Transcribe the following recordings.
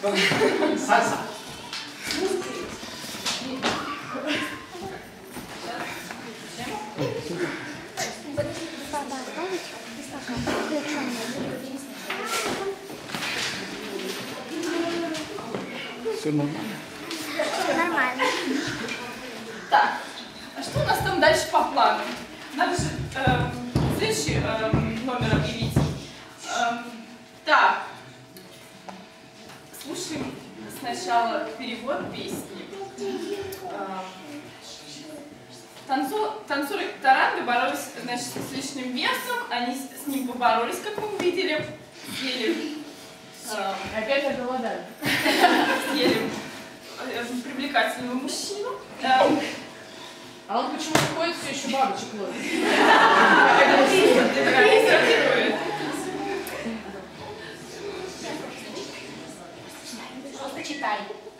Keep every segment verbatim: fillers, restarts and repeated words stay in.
Сальса. Все нормально? Все нормально. Так, а что у нас там дальше по плану? Надо же э, следующий э, номер объявить. Э, так, слушаем сначала перевод песни. Э, танцу, танцоры таранги боролись, значит, с лишним весом, они с, с ним поборолись, как мы увидели, съели. Э, Опять оголодали. съели э, привлекательного мужчину. Э, А он почему-то ходит, все еще бабочек ловит. Просто читай.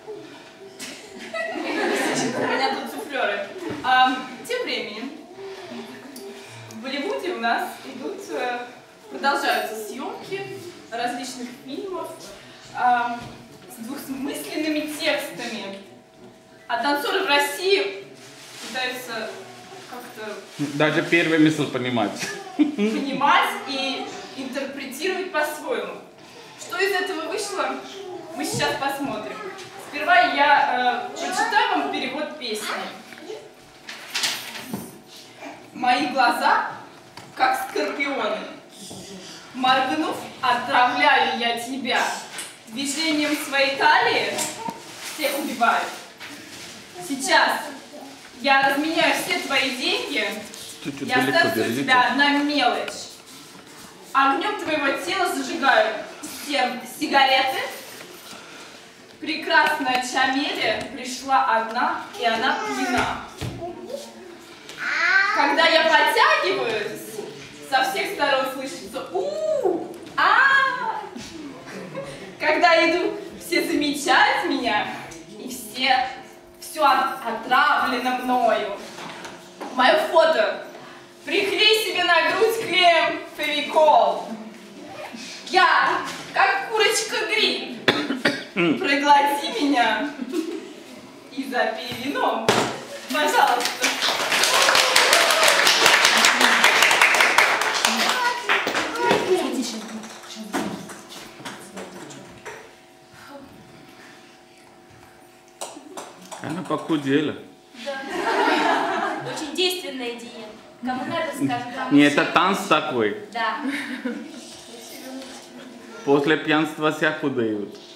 У меня тут суфлеры. А, тем временем в Болливуде у нас идут, продолжаются съемки различных фильмов а, с двусмысленными текстами. А танцоры в России пытаются как-то Даже первый мысль понимать. понимать и интерпретировать по-своему. Что из этого вышло, мы сейчас посмотрим. Сперва я э, прочитаю вам перевод песни. Мои глаза, как скорпионы. Моргнув, отравляю я тебя. Движением своей талии всех убиваю. Сейчас я разменяю все твои деньги, Чуть-чуть и далеко остается у держите. тебя одна мелочь. Огнем твоего тела зажигаю все сигареты. Прекрасная Чамелия пришла одна, и она пьяна. Когда я подтягиваюсь, со всех сторон слышится у а Когда иду, все замечают меня, и все, все отравлено мною. Мое фото. Приклей себе на грудь клеем Февикол. Я, как курочка-гриль. Проглоти меня и запей вином. Пожалуйста. Она похудела. Да. Очень действенная диета. Кому надо, скажем, кому Не, это танц такой. Да. После пьянства все худеют.